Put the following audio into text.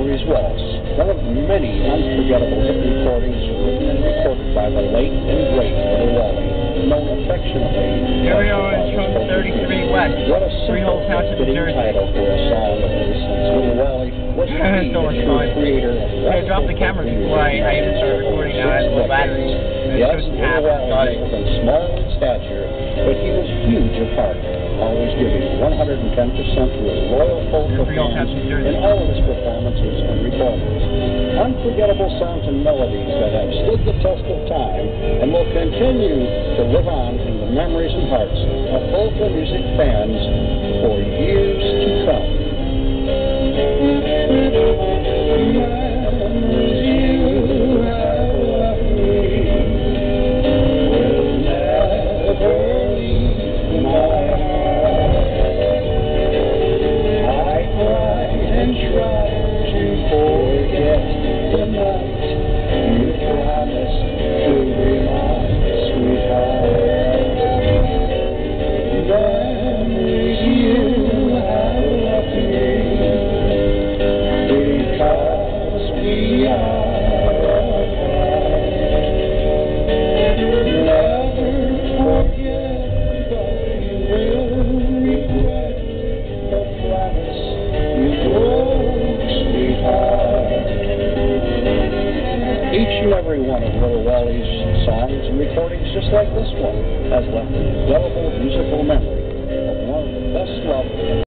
Memories Waltz, one of many unforgettable hit recordings written and recorded by the late and great Little Wally, known affectionately Here we are from 33 West, what a Freehold Township, New Jersey. title for a song of his, since Little Wally was the So much fun. creator of I dropped the camera before I even started recording. Now I have low battery. Yes, Little Wally was small in stature, but he was huge of heart, always giving 110% to his loyal folk fans in all of his performances and recordings. Unforgettable songs and melodies that have stood the test of time and will continue to live on in the memories and hearts of folk music fans for years to come. Each and every one of Little Wally's songs and recordings, just like this one, has left an indelible musical memory of one of the best loved